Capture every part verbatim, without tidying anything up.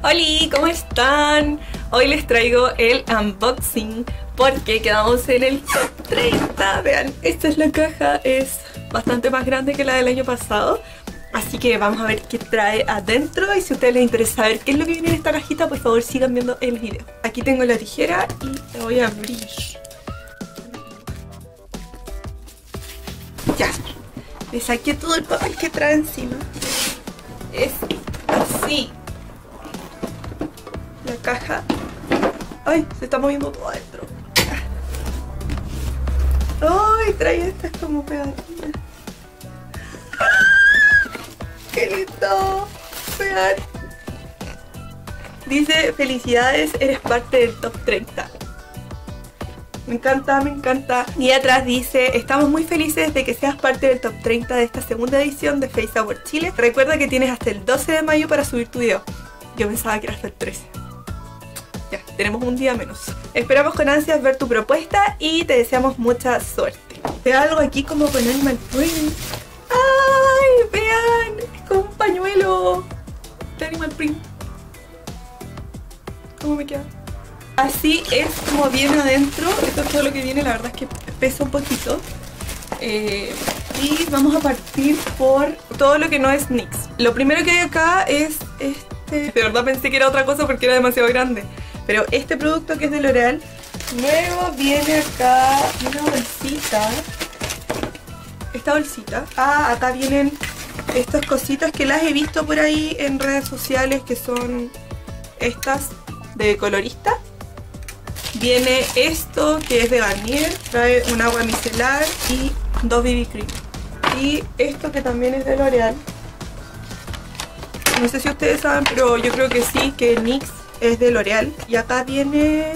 Hola, ¿cómo están? Hoy les traigo el unboxing porque quedamos en el top treinta. Vean, esta es la caja, es bastante más grande que la del año pasado. Así que vamos a ver qué trae adentro. Y si a ustedes les interesa saber qué es lo que viene en esta cajita, por favor sigan viendo el video. Aquí tengo la tijera y la voy a abrir. Ya, le saqué todo el papel que trae encima. Es así. La caja. Ay, se está moviendo todo adentro. Ay, trae estas como pegatinas. ¡Qué lindo! Vean. Dice, felicidades, eres parte del top treinta. Me encanta, me encanta. Y atrás dice, estamos muy felices de que seas parte del top treinta de esta segunda edición de Face Award Chile. Recuerda que tienes hasta el doce de mayo para subir tu video. Yo pensaba que era hasta el trece. Ya, tenemos un día menos. Esperamos con ansias ver tu propuesta y te deseamos mucha suerte. Veo algo aquí como con animal print. ¡Ay! Vean, es como un pañuelo de animal print. ¿Cómo me queda? Así es como viene adentro. Esto es todo lo que viene, la verdad es que pesa un poquito. eh, Y vamos a partir por todo lo que no es N Y X. Lo primero que hay acá es este. De verdad pensé que era otra cosa porque era demasiado grande. Pero este producto que es de L'Oreal. Luego viene acá una bolsita. Esta bolsita. Ah, acá vienen estas cositas que las he visto por ahí en redes sociales, que son estas de colorista. Viene esto que es de Garnier, trae un agua micelar y dos B B cream. Y esto que también es de L'Oreal. No sé si ustedes saben, pero yo creo que sí, que N Y X es de L'Oreal. Y acá viene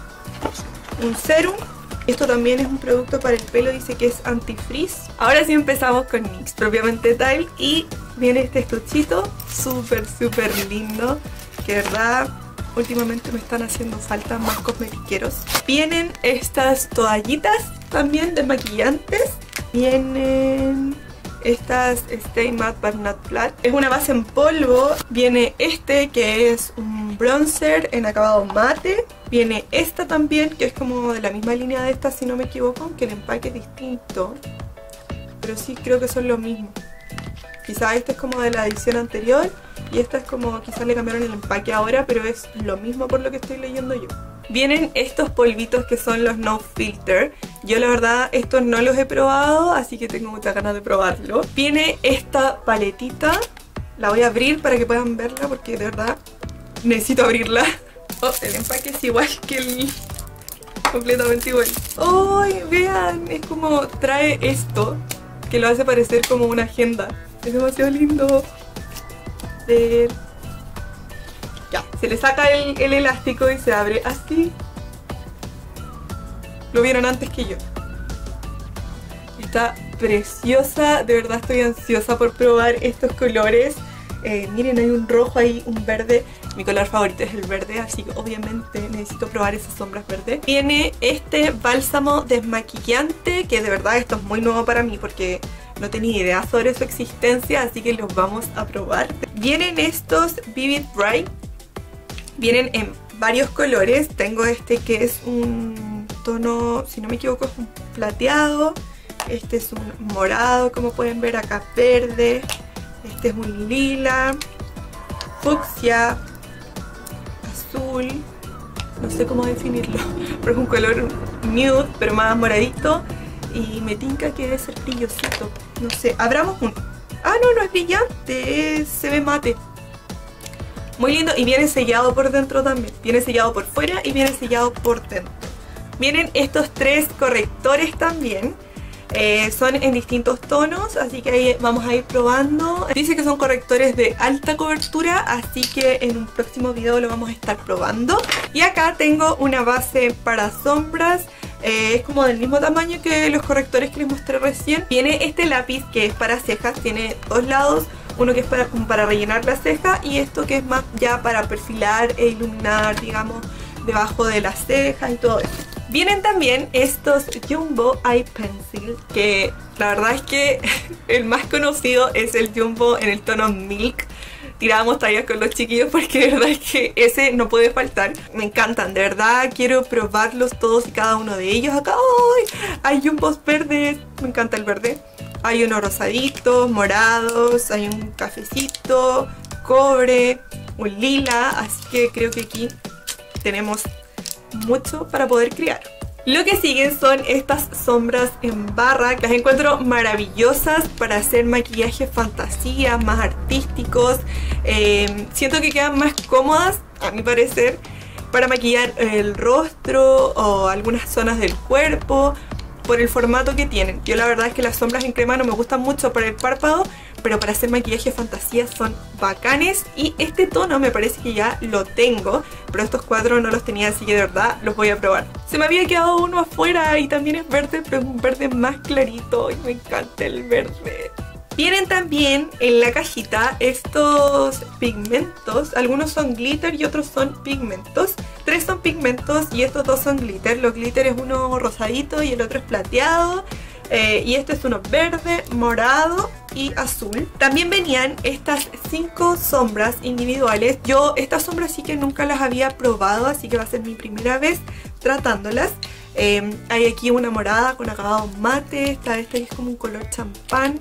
un serum. Esto también es un producto para el pelo, dice que es anti-frizz. Ahora sí empezamos con N Y X propiamente tal. Y viene este estuchito súper súper lindo, que de verdad últimamente me están haciendo falta más cosmetiqueros. Vienen estas toallitas también desmaquillantes. Vienen estas Stay Matte But Not Flat. Es una base en polvo. Viene este que es un bronzer en acabado mate. Viene esta también que es como de la misma línea de esta, si no me equivoco, aunque el empaque es distinto. Pero sí creo que son lo mismo. Quizá este es como de la edición anterior y esta es como, quizás le cambiaron el empaque ahora, pero es lo mismo por lo que estoy leyendo yo. Vienen estos polvitos que son los No Filter. Yo la verdad estos no los he probado, así que tengo muchas ganas de probarlo. Viene esta paletita. La voy a abrir para que puedan verla porque de verdad necesito abrirla. Oh, el empaque es igual que el... completamente igual. ¡Ay! Vean, es como trae esto que lo hace parecer como una agenda. Es demasiado lindo. Ver. Ya, se le saca el, el elástico y se abre así. Lo vieron antes que yo. Está preciosa, de verdad estoy ansiosa por probar estos colores. Eh, miren, hay un rojo ahí, un verde. Mi color favorito es el verde, así que obviamente necesito probar esas sombras verdes. Viene este bálsamo desmaquillante, que de verdad esto es muy nuevo para mí porque no tenía idea sobre su existencia, así que los vamos a probar. Vienen estos Vivid Bright. Vienen en varios colores. Tengo este que es un tono, si no me equivoco, es un plateado. Este es un morado, como pueden ver acá, verde. Este es un lila, fucsia, azul. No sé cómo definirlo, pero es un color nude, pero más moradito. Y me tinca que debe ser brillosito. No sé, abramos uno. Ah, no, no es brillante, es, se ve mate. Muy lindo y viene sellado por dentro también. Viene sellado por fuera y viene sellado por dentro. Vienen estos tres correctores también. Eh, son en distintos tonos, así que ahí vamos a ir probando. Dice que son correctores de alta cobertura, así que en un próximo video lo vamos a estar probando. Y acá tengo una base para sombras. Eh, es como del mismo tamaño que los correctores que les mostré recién. Viene este lápiz que es para cejas, tiene dos lados. Uno que es para, como para rellenar la ceja y esto que es más ya para perfilar e iluminar, digamos, debajo de las cejas y todo eso. Vienen también estos Jumbo Eye Pencil, que la verdad es que el más conocido es el Jumbo en el tono Milk. tirábamos tallas con los chiquillos porque de verdad es que ese no puede faltar. Me encantan, de verdad quiero probarlos todos y cada uno de ellos. Acá ¡ay! Hay jumbos verdes, me encanta el verde. Hay unos rosaditos, morados, hay un cafecito, cobre, un lila, así que creo que aquí tenemos mucho para poder crear. Lo que siguen son estas sombras en barra, que las encuentro maravillosas para hacer maquillajes fantasía, más artísticos. Eh, siento que quedan más cómodas, a mi parecer, para maquillar el rostro o algunas zonas del cuerpo, por el formato que tienen. Yo la verdad es que las sombras en crema no me gustan mucho para el párpado, pero para hacer maquillaje fantasía son bacanes. Y este tono me parece que ya lo tengo, pero estos cuatro no los tenía, así que de verdad los voy a probar. Se me había quedado uno afuera y también es verde, pero es un verde más clarito y me encanta el verde. Vienen también en la cajita estos pigmentos, algunos son glitter y otros son pigmentos. Tres son pigmentos y estos dos son glitter. Los glitter es uno rosadito y el otro es plateado. Eh, y este es uno verde, morado y azul. También venían estas cinco sombras individuales. Yo estas sombras sí que nunca las había probado, así que va a ser mi primera vez tratándolas. Eh, hay aquí una morada con acabado mate, está esta que es como un color champán,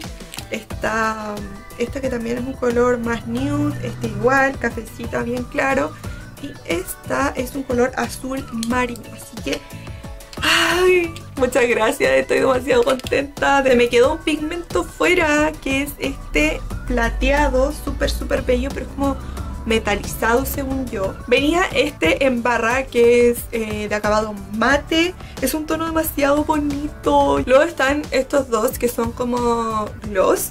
está esta que también es un color más nude, este igual, cafecita bien claro, y esta es un color azul marino, así que ¡ay! Muchas gracias, estoy demasiado contenta. Me quedó un pigmento fuera que es este plateado, súper súper bello, pero es como metalizado según yo. Venía este en barra que es eh, de acabado mate, es un tono demasiado bonito. Luego están estos dos que son como gloss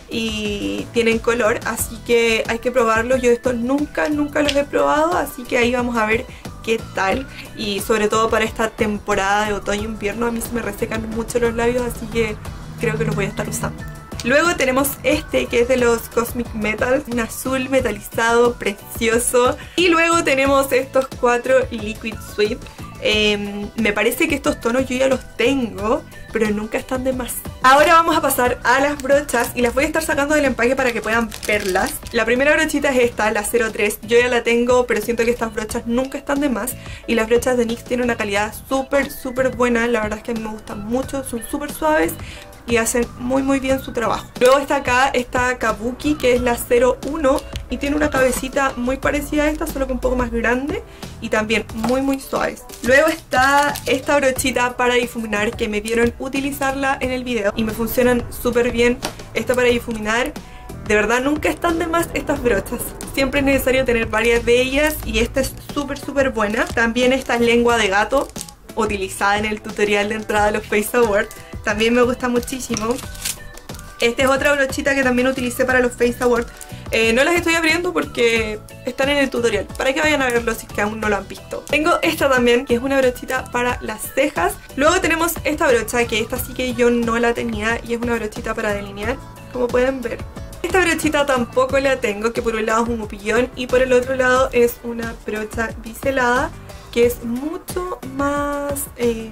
y tienen color, así que hay que probarlos. Yo estos nunca, nunca los he probado, así que ahí vamos a ver qué tal. Y sobre todo para esta temporada de otoño-invierno a mí se me resecan mucho los labios, así que creo que los voy a estar usando. Luego tenemos este que es de los Cosmic Metals, un azul metalizado precioso. Y luego tenemos estos cuatro Liquid Sweep. Eh, me parece que estos tonos yo ya los tengo, pero nunca están de más. Ahora vamos a pasar a las brochas y las voy a estar sacando del empaque para que puedan verlas. La primera brochita es esta, la cero tres. Yo ya la tengo, pero siento que estas brochas nunca están de más. Y las brochas de NYX tienen una calidad súper, súper buena. La verdad es que a mí me gustan mucho, son súper suaves y hacen muy muy bien su trabajo. Luego está acá esta Kabuki, que es la cero uno y tiene una cabecita muy parecida a esta, solo que un poco más grande y también muy muy suaves. Luego está esta brochita para difuminar, que me vieron utilizarla en el video y me funcionan súper bien. Esta para difuminar, de verdad nunca están de más estas brochas. Siempre es necesario tener varias de ellas y esta es súper súper buena. También esta es lengua de gato, utilizada en el tutorial de entrada de los Face Awards. También me gusta muchísimo. Esta es otra brochita que también utilicé para los Face Awards. Eh, no las estoy abriendo porque están en el tutorial, para que vayan a verlo si es que aún no lo han visto. Tengo esta también, que es una brochita para las cejas. Luego tenemos esta brocha, que esta sí que yo no la tenía, y es una brochita para delinear, como pueden ver. Esta brochita tampoco la tengo, que por un lado es un upillón y por el otro lado es una brocha biselada, que es mucho más eh,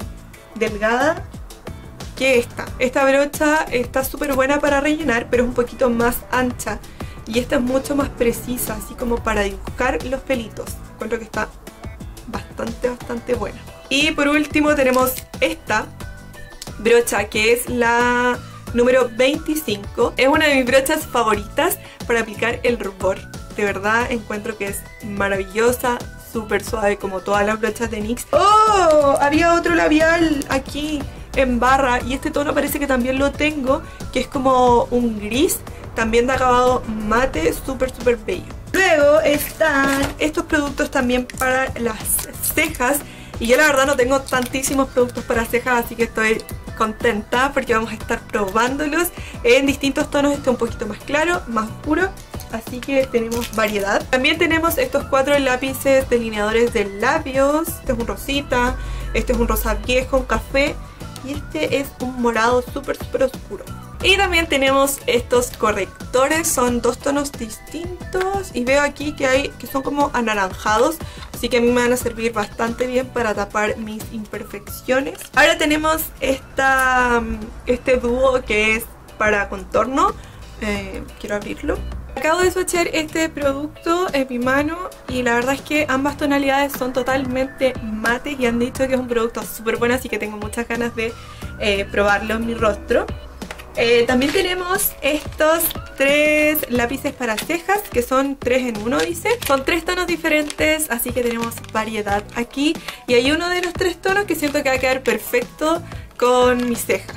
delgada que esta. Esta brocha está súper buena para rellenar, pero es un poquito más ancha. Y esta es mucho más precisa, así como para dibujar los pelitos. Encuentro que está bastante, bastante buena. Y por último tenemos esta brocha, que es la número veinticinco. Es una de mis brochas favoritas para aplicar el rubor. De verdad encuentro que es maravillosa, súper suave como todas las brochas de NYX. ¡Oh! Había otro labial aquí en barra y este tono parece que también lo tengo, que es como un gris, también de acabado mate, súper súper bello. Luego están estos productos también para las cejas, y yo la verdad no tengo tantísimos productos para cejas, así que estoy contenta porque vamos a estar probándolos en distintos tonos. Este un poquito más claro, más oscuro, así que tenemos variedad. También tenemos estos cuatro lápices delineadores de labios. Este es un rosita, este es un rosa viejo, un café, y este es un morado súper súper oscuro. Y también tenemos estos correctores, son dos tonos distintos y veo aquí que hay que son como anaranjados, así que a mí me van a servir bastante bien para tapar mis imperfecciones. Ahora tenemos esta, este dúo que es para contorno. Eh, quiero abrirlo. Acabo de swatchear este producto en mi mano y la verdad es que ambas tonalidades son totalmente mates y han dicho que es un producto súper bueno, así que tengo muchas ganas de eh, probarlo en mi rostro. Eh, también tenemos estos tres lápices para cejas, que son tres en uno, dice. Son tres tonos diferentes, así que tenemos variedad aquí. Y hay uno de los tres tonos que siento que va a quedar perfecto con mi ceja.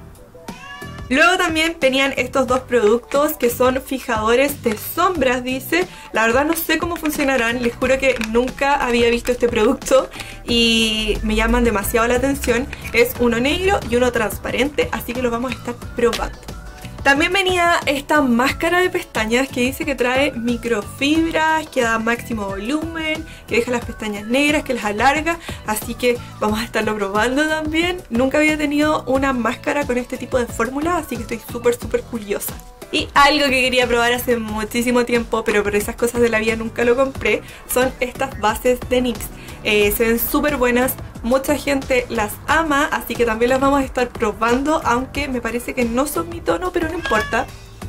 Luego también venían estos dos productos que son fijadores de sombras, dice. La verdad no sé cómo funcionarán, les juro que nunca había visto este producto y me llaman demasiado la atención. Es uno negro y uno transparente, así que lo vamos a estar probando. También venía esta máscara de pestañas que dice que trae microfibras, que da máximo volumen, que deja las pestañas negras, que las alarga, así que vamos a estarlo probando también. Nunca había tenido una máscara con este tipo de fórmula, así que estoy súper súper curiosa. Y algo que quería probar hace muchísimo tiempo, pero por esas cosas de la vida nunca lo compré, son estas bases de N Y X. Eh, se ven súper buenas, mucha gente las ama, así que también las vamos a estar probando, aunque me parece que no son mi tono, pero no importa.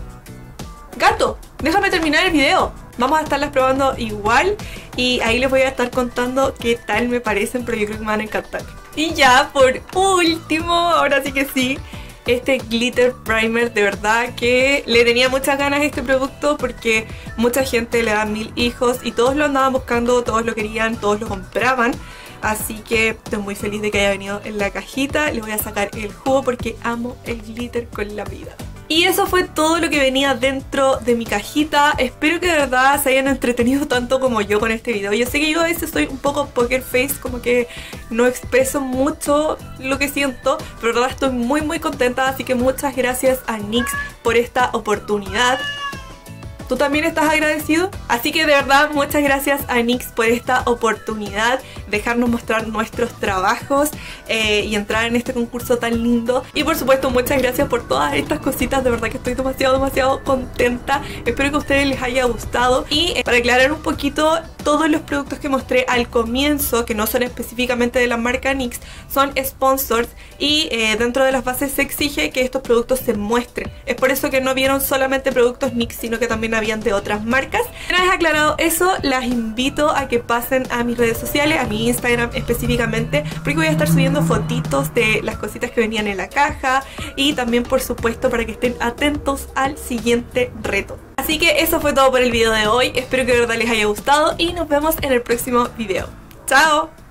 ¡Gato! Déjame terminar el video. Vamos a estarlas probando igual y ahí les voy a estar contando qué tal me parecen, pero yo creo que me van a encantar. Y ya, por último, ahora sí que sí, este glitter primer, de verdad que le tenía muchas ganas a este producto porque mucha gente le da mil hijos y todos lo andaban buscando, todos lo querían, todos lo compraban. Así que estoy muy feliz de que haya venido en la cajita. Le voy a sacar el jugo porque amo el glitter con la vida. Y eso fue todo lo que venía dentro de mi cajita. Espero que de verdad se hayan entretenido tanto como yo con este video. Yo sé que yo a veces soy un poco poker face, como que no expreso mucho lo que siento, pero de verdad estoy muy muy contenta, así que muchas gracias a N Y X por esta oportunidad. ¿Tú también estás agradecido? Así que de verdad muchas gracias a N Y X por esta oportunidad, dejarnos mostrar nuestros trabajos eh, y entrar en este concurso tan lindo. Y por supuesto muchas gracias por todas estas cositas, de verdad que estoy demasiado demasiado contenta. Espero que a ustedes les haya gustado. Y eh, para aclarar un poquito, todos los productos que mostré al comienzo, que no son específicamente de la marca N Y X, son sponsors y eh, dentro de las bases se exige que estos productos se muestren. Es por eso que no vieron solamente productos N Y X, sino que también habían de otras marcas. Una vez aclarado eso, las invito a que pasen a mis redes sociales, a mi Instagram específicamente, porque voy a estar subiendo fotitos de las cositas que venían en la caja y también por supuesto para que estén atentos al siguiente reto. Así que eso fue todo por el video de hoy, espero que de verdad les haya gustado y nos vemos en el próximo video. ¡Chao!